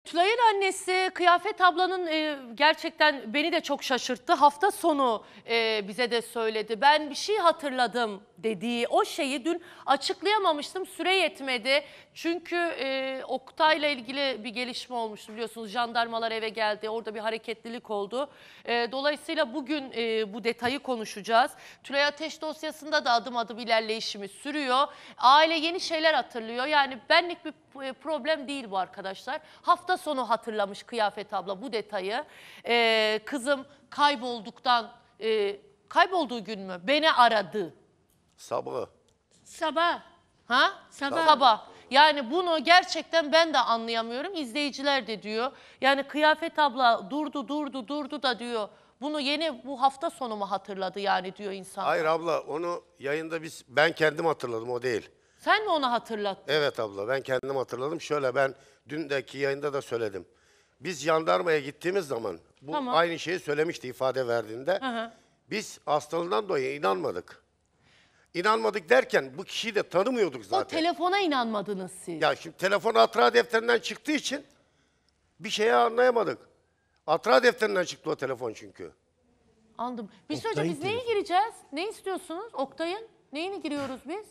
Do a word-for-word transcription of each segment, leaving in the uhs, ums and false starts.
Tülay'ın annesi Kıyafet ablanın e, gerçekten beni de çok şaşırttı. Hafta sonu e, bize de söyledi. Ben bir şey hatırladım dediği o şeyi dün açıklayamamıştım. Süre yetmedi. Çünkü e, Oktay'la ilgili bir gelişme olmuştu biliyorsunuz. Jandarmalar eve geldi. Orada bir hareketlilik oldu. E, dolayısıyla bugün e, bu detayı konuşacağız. Tülay Ateş dosyasında da adım adım ilerleyişimiz sürüyor. Aile yeni şeyler hatırlıyor. Yani benlik bir problem değil bu arkadaşlar. Hafta sonu hatırlamış Kıyafet abla bu detayı. Ee, kızım kaybolduktan, e, kaybolduğu gün mü? Beni aradı. Sabah. Sabah. Ha? Sabah. Sabah. Yani bunu gerçekten ben de anlayamıyorum. İzleyiciler de diyor. Yani Kıyafet abla durdu durdu durdu da diyor. Bunu yeni bu hafta sonu mu hatırladı yani diyor insan. Hayır abla, onu yayında biz ben kendim hatırladım, o değil. Sen mi onu hatırlattın? Evet abla, ben kendim hatırladım. Şöyle, ben dündeki yayında da söyledim. Biz jandarmaya gittiğimiz zaman bu Tamam. aynı şeyi söylemişti ifade verdiğinde. Hı hı. Biz hastalığından dolayı inanmadık. İnanmadık derken bu kişiyi de tanımıyorduk O zaten. telefona inanmadınız siz. Ya şimdi telefon hatıra defterinden çıktığı için bir şeyi anlayamadık. Hatıra defterinden çıktı o telefon çünkü. Anladım. Bir söyleyeceğim, biz neye gireceğiz? Ne istiyorsunuz Oktay'ın? Neyini giriyoruz biz?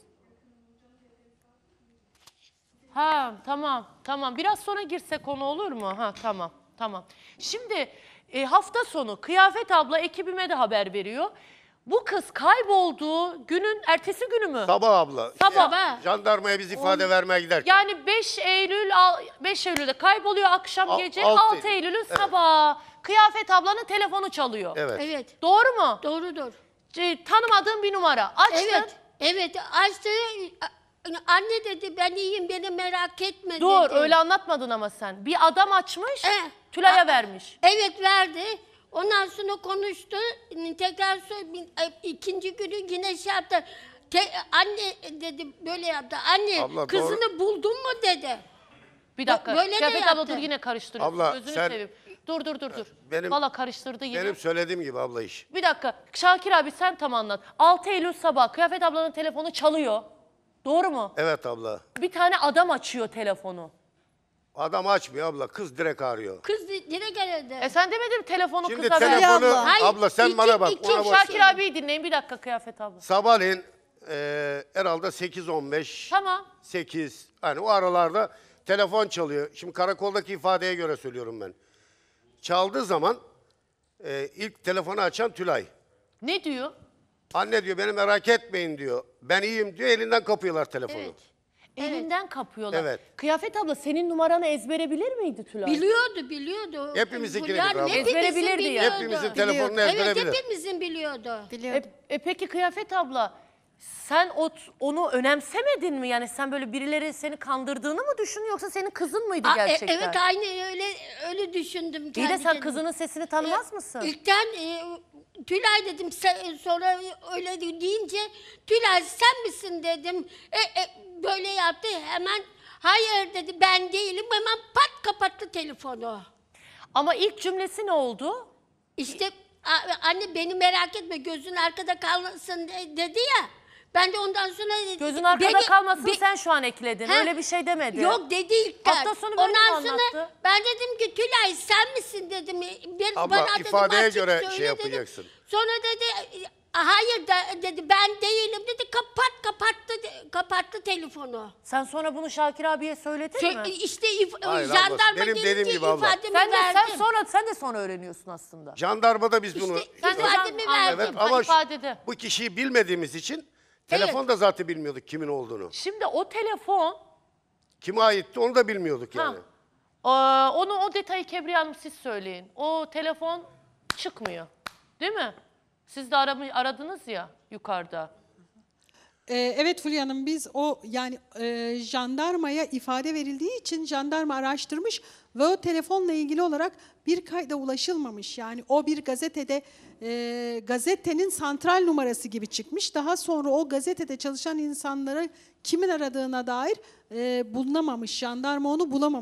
Ha tamam tamam. Biraz sonra girsek konu olur mu? Ha tamam tamam. Şimdi e, hafta sonu Kıyafet abla ekibime de haber veriyor. Bu kız kaybolduğu günün ertesi günü mü? Sabah abla. Sabah. e, jandarmaya biz ifade vermeye giderken. Yani beş Eylül beş Eylül'de kayboluyor akşam Al- gece. altı altı Eylül'ün sabahı. Kıyafet ablanın telefonu çalıyor. Evet. Evet. Doğru mu? Doğrudur. E, tanımadığım bir numara. Açtın. Evet. Evet. Açtı. Anne dedi ben iyiyim beni merak etme Dur dedi. öyle anlatmadın ama sen. Bir adam açmış, E, Tülay'a a- vermiş. Evet verdi. Ondan sonra konuştu. Tekrar sor, bir- e, ikinci günü yine şey yaptı. Te- anne dedi böyle yaptı. Anne Abla, kızını buldun mu dedi. Bir dakika. Böyle de Kıyafet abla yaptı. dur yine karıştırıyorsun. Abla, Gözünü sen- seveyim. Dur dur dur dur. Benim- Valla karıştırdı yine. Benim söylediğim gibi abla iş. Bir dakika. Şakir abi sen tam anlat. altı Eylül sabah Kıyafet ablanın telefonu çalıyor. Doğru mu? Evet abla. Bir tane adam açıyor telefonu. Adam açmıyor abla. Kız direkt arıyor. Kız di- direkt aradı. E sen demedin mi telefonu Şimdi kıza ver. telefonu abla. Hayır, abla sen iki- bana bak. iki Ona boş Şakir ver. abiyi dinleyin bir dakika Kıyafet abla. Sabahleyin e, herhalde sekiz on beş. Tamam. sekiz. Hani o aralarda telefon çalıyor. Şimdi karakoldaki ifadeye göre söylüyorum ben. Çaldığı zaman e, ilk telefonu açan Tülay. Ne diyor? Anne diyor beni merak etmeyin diyor. Ben iyiyim diyor, elinden kapıyorlar telefonu. Evet. Elinden kapıyorlar. Evet. Kıyafet abla senin numaranı ezbere bilir miydi Tülay? Biliyordu, biliyordu. Hepimizinkini Yani bilir abla. hepimizin Ezbere bilirdi ya. biliyordu. Hepimizin telefonunu Evet, ezbere bilir. hepimizin biliyordu. E, e peki Kıyafet abla sen o, onu önemsemedin mi? Yani sen böyle birileri seni kandırdığını mı düşünüyorsun yoksa senin kızın mıydı Aa, e- gerçekten? evet, aynı öyle öyle düşündüm. İyi de kendi sen kendime. kızının sesini tanımaz E, mısın? İlkten e, Tülay dedim, se- sonra öyle deyince Tülay sen misin dedim. E, e, böyle yaptı hemen, hayır dedi ben değilim, hemen pat kapattı telefonu. Ama ilk cümlesi ne oldu? İşte a- anne beni merak etme, gözün arkada kalsın de- dedi ya. Ben de ondan sonra... Gözün arkada beni- kalmasın be- sen şu an ekledin. Ha, Öyle bir şey demedi. Yok dedi ilkten. Hafta sonu böyle Ondan mi sonra anlattı? ben dedim ki Tülay sen misin dedim. Ben, Abla, bana dedim, ifadeye açık göre söyle şey dedim. yapacaksın. Sonra dedi hayır da, dedi ben değilim dedi, kapat kapattı de- kapattı telefonu. Sen sonra bunu Şakir abiye söyledin Sö- mi? işte if- Hayır abla, jandarma benim gelince dediğim gibi abla. ifademi Sen de verdim. sen sonra sen de sonra öğreniyorsun aslında. Jandarmada biz bunu... İşte Sen de ifademi can- verdim. Evet Ha, ama şu- ifadede. bu kişiyi bilmediğimiz için telefon da zaten bilmiyorduk kimin olduğunu. Şimdi o telefon Kime aitti onu da bilmiyorduk yani. Aa, onu o detayı Kebriye Hanım siz söyleyin. O telefon çıkmıyor. Değil mi? Siz de aramı, aradınız ya yukarıda. Ee, evet Fulya Hanım, biz o yani e, jandarmaya ifade verildiği için jandarma araştırmış ve o telefonla ilgili olarak bir kayda ulaşılmamış. Yani o bir gazetede e, gazetenin santral numarası gibi çıkmış. Daha sonra o gazetede çalışan insanları kimin aradığına dair e, bulunamamış. Jandarma onu bulamamış.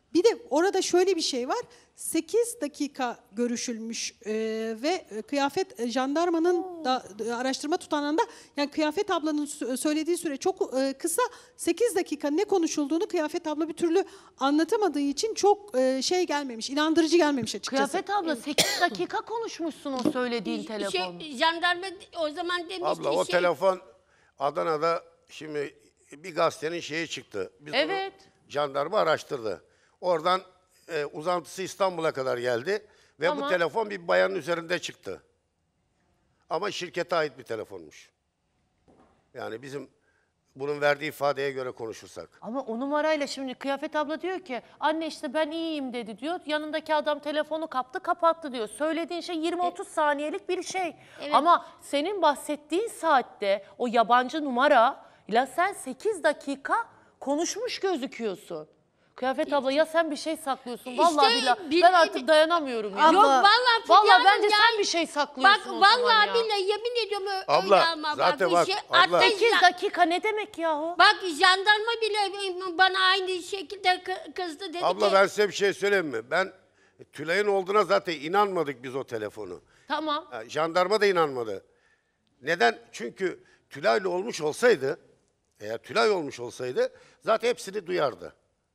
Bir de orada şöyle bir şey var. sekiz dakika görüşülmüş e, ve kıyafet e, jandarmanın da e, araştırma tutanağında, yani Kıyafet ablanın sö- söylediği süre çok e, kısa. sekiz dakika ne konuşulduğunu Kıyafet abla bir türlü anlatamadığı için çok e, şey gelmemiş, inandırıcı gelmemiş açıkçası. Kıyafet abla sekiz dakika konuşmuşsun o söylediğin telefon. Şey, jandarma o zaman demişti Abla o şey, telefon Adana'da şimdi bir gazetenin şeyi çıktı. Biz onu Evet. jandarma araştırdı. Oradan e, uzantısı İstanbul'a kadar geldi ve Tamam. bu telefon bir bayanın üzerinde çıktı. Ama şirkete ait bir telefonmuş. Yani bizim bunun verdiği ifadeye göre konuşursak. Ama o numarayla şimdi Kıyafet abla diyor ki anne işte ben iyiyim dedi diyor. Yanındaki adam telefonu kaptı kapattı diyor. Söylediğin şey yirmi otuz saniyelik bir şey. Evet. Ama senin bahsettiğin saatte o yabancı numarayla sen sekiz dakika konuşmuş gözüküyorsun. Kıyafet abla ya sen bir şey saklıyorsun. Vallahi İşte billahi bir- ben artık dayanamıyorum. Ya. Yok vallahi Vallahi Fulya Hanım bence yani- sen bir şey saklıyorsun Bak o zaman vallahi ya. billahi yemin ediyorum ö- Abla, öyle ama zaten bir bak, şey, abla. hatta sekiz ya- dakika ne demek yahu? Bak jandarma bile bana aynı şekilde kı- kızdı dedi Abla ki. ben size bir şey söyleyeyim mi? Ben Tülay'ın olduğuna zaten inanmadık biz o telefonu. Tamam. Ha, jandarma da inanmadı. Neden? Çünkü Tülay'la olmuş olsaydı, eğer Tülay olmuş olsaydı zaten hepsini duyardı.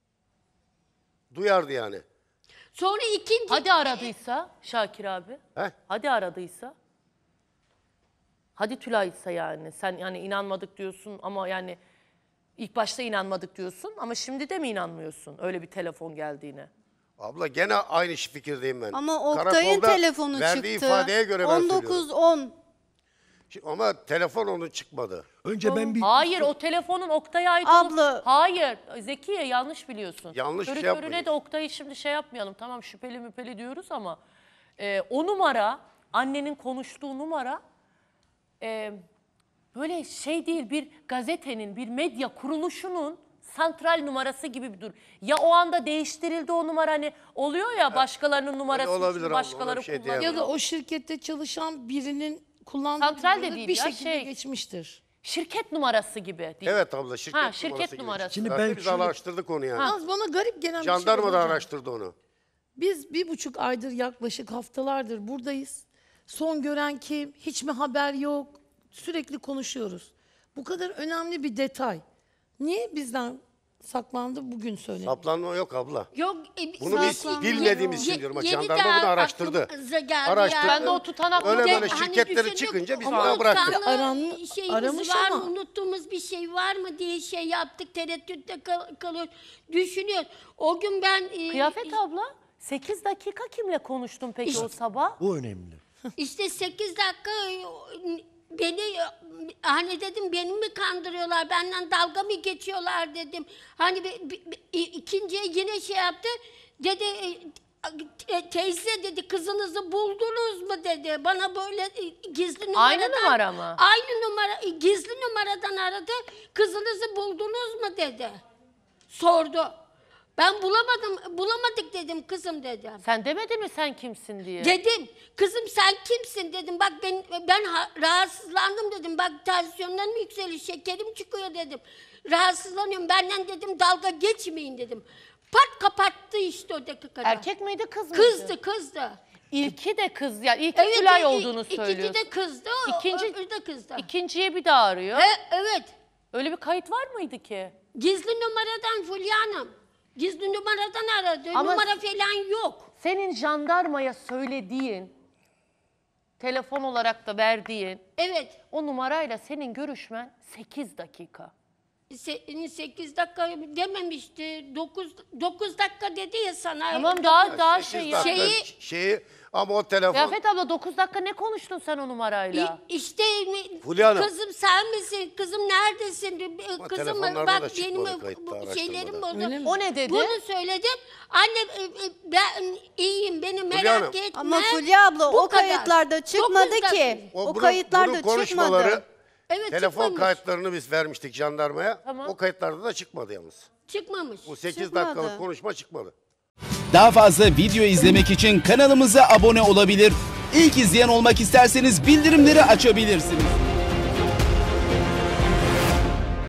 Duyardı yani. Sonra ikinci. Hadi aradıysa Şakir abi. He? Hadi aradıysa. Hadi Tülay'sa yani. Sen yani inanmadık diyorsun ama yani ilk başta inanmadık diyorsun ama şimdi de mi inanmıyorsun öyle bir telefon geldiğine? Abla gene aynı fikirdeyim ben. Ama Oktay'ın Karakolda telefonu verdiği çıktı. ifadeye göre ben on dokuz söylüyorum. on. Şimdi Ama telefon onun çıkmadı. Önce ben bir Hayır o telefonun Oktay'a ait Abla. olup- Hayır Zekiye yanlış biliyorsun. Yanlış Körü şey körüne yapmayın. de Oktay'ı şimdi şey yapmayalım. Tamam şüpheli müpeli diyoruz ama e, o numara annenin konuştuğu numara e, böyle şey değil, bir gazetenin, bir medya kuruluşunun santral numarası gibi bir dur. Ya o anda değiştirildi o numara, hani oluyor ya başkalarının numarası olabilir için abla, başkaları ona bir şey kullanıyor. diyemem. Ya da o şirkette çalışan birinin kullandığı Santral de numara değil bir ya, şekilde şey. geçmiştir. Şirket numarası gibi değil. Evet abla şirket Ha, numarası. şirket gibi. numarası. Şimdi Zaten ben biz şöyle- araştırdık onu yani. Yalnız bana garip gelen bir şey Jandarma var da hocam. araştırdı onu. Biz bir buçuk aydır yaklaşık haftalardır buradayız. Son gören kim? Hiç mi haber yok? Sürekli konuşuyoruz. Bu kadar önemli bir detay. Niye bizden saklandı bugün söyledi? Saplanma yok abla. Yok, e, Bunu biz saklanma. bilmediğimiz için Ye- diyorum. Bak, yedi jandarma de bunu araştırdı. aklımıza geldi Araştırdı. ya. Ben de o tutanak Öyle Hani böyle şirketleri düşündük, çıkınca biz ama buna bıraktık. sandığı Aran- şeyimiz aramış var mı, ama- unuttuğumuz bir şey var mı diye şey yaptık, tereddütte kal- kalıyor, düşünüyor. O gün ben e, Kıyafet abla sekiz dakika kimle konuştun peki o sabah? bu önemli. işte sekiz dakika e, beni e, hani dedim beni mi kandırıyorlar, benden dalga mı geçiyorlar dedim. Hani bir, bir- bir- ikinciye yine şey yaptı, dedi e, e, teyze dedi kızınızı buldunuz mu dedi. Bana böyle e, gizli numaradan. Aynı numara mı? Aynı numara, e, gizli numaradan aradı. Kızınızı buldunuz mu dedi. Sordu. Ben bulamadım, bulamadık dedim kızım dedim. Sen demedin mi sen kimsin diye? Dedim, kızım sen kimsin dedim. Bak ben ben ha- rahatsızlandım dedim. Bak tansiyonlarım yükseliyor, şekerim çıkıyor dedim. Rahatsızlanıyorum. Benden dedim dalga geçmeyin dedim. Pat kapattı işte o dakikada. Erkek miydi kız mıydı? Kızdı, kızdı. İlki de kız yani ilki Tülay i- olduğunu ikinci söylüyorsun. de kızdı, İkinci- öbürü de kızdı. İkinciye bir daha arıyor. He, evet. Öyle bir kayıt var mıydı ki? Gizli numaradan Fulya Hanım. Gizli numaradan aradı. Ama- Numara falan yok. Senin jandarmaya söylediğin, telefon olarak da verdiğin Evet. o numarayla senin görüşmen sekiz dakika. Se- sekiz dakika dememişti. dokuz dokuz dakika dedi ya sana. Tamam daha daha Sekiz şey ya. dakika Şeyi- şeyi ama o telefon Kıyafet abla dokuz dakika ne konuştun sen o numarayla? İ- İşte mi- Fulya Hanım. kızım sen misin? Kızım neredesin? Ama Kızım telefonlarda bak da çıkmadı benim kayıtta, bu araştırmada. şeylerim Öyle bozuldu. mi? O ne dedi? Bunu söyledim. Anne e, e, ben iyiyim beni Fulya merak Hanım. etme. Ama Fulya abla Bu o kadar. kayıtlarda çıkmadı Dokuz ki. dakika. O, bunun- kayıtlarda bunun çıkmadı. konuşmaları, Evet, telefon çıkmamış. kayıtlarını biz vermiştik jandarmaya. Tamam. O kayıtlarda da çıkmadı yalnız. Çıkmamış. Bu sekiz Çıkmadı. dakikalık konuşma çıkmadı. Daha fazla video izlemek için kanalımıza abone olabilir. İlk izleyen olmak isterseniz bildirimleri açabilirsiniz.